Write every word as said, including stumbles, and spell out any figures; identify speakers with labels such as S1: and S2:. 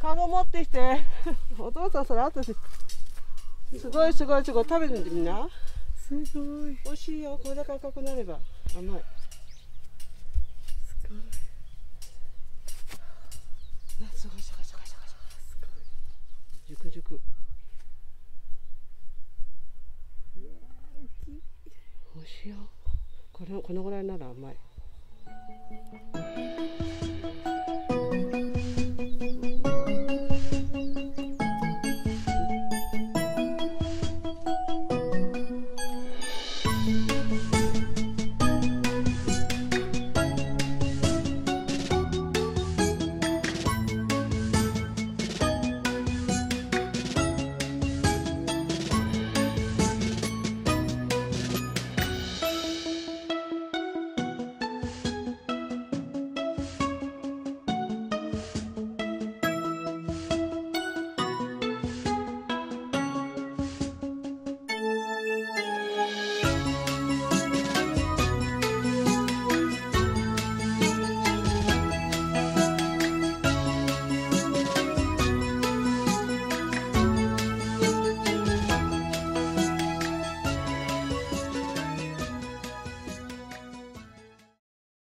S1: カゴ持ってきて。お父さんそれ後で。すごいすごいすごい、食べてみてみんな。
S2: すごい。
S1: 美味しいよ、これだけ赤くなれば甘い。
S2: すごい。
S1: すごいすごいすごいすごいすごい。熟熟。美味しいよ。これこのぐらいなら甘い。